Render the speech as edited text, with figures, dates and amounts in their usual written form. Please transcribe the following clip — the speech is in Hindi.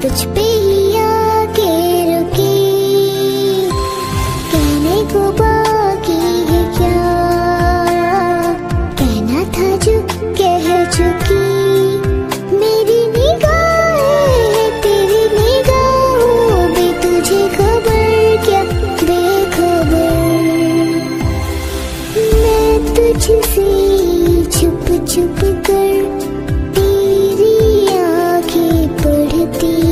तुझ पे ही आके रुकी, कहने को बाकी है क्या, कहना था जो कह चुकी। मेरी निगाहें तेरी निगाहों में, तुझे खबर क्या बेखबर। मैं तुझसे छुप छुप कर तेरी आंखें पढ़ती